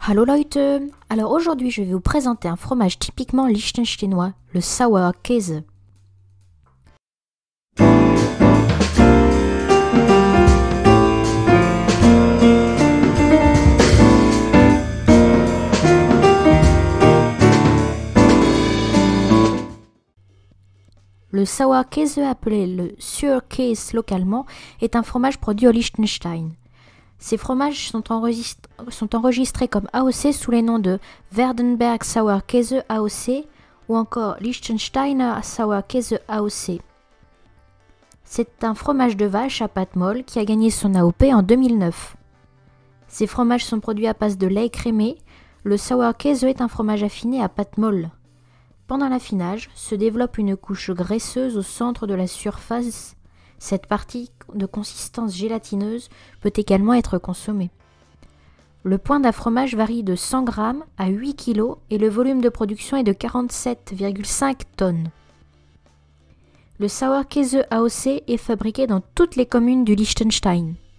Hallo Leute! Alors aujourd'hui je vais vous présenter un fromage typiquement liechtensteinois, le Sauerkäse. Le Sauerkäse, appelé le Zuurkäse localement, est un fromage produit au Liechtenstein. Ces fromages sont enregistrés comme AOC sous les noms de Werdenberg Sauerkäse AOC ou encore Liechtensteiner Sauerkäse AOC. C'est un fromage de vache à pâte molle qui a gagné son AOP en 2009. Ces fromages sont produits à base de lait écrémé. Le Sauerkäse est un fromage affiné à pâte molle. Pendant l'affinage, se développe une couche graisseuse au centre de la surface. Cette partie de consistance gélatineuse peut également être consommée. Le poids d'un fromage varie de 100 g à 8 kg et le volume de production est de 47,5 tonnes. Le Sauerkäse AOC est fabriqué dans toutes les communes du Liechtenstein.